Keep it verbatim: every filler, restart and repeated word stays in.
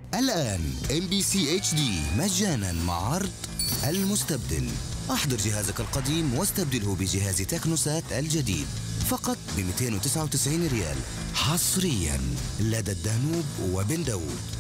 الآن إم بي سي إتش دي مجانا مع عرض المستبدل. أحضر جهازك القديم واستبدله بجهاز تكنوسات الجديد فقط ب مئتين وتسعة وتسعين ريال حصريا لدى الدانوب وبن داود.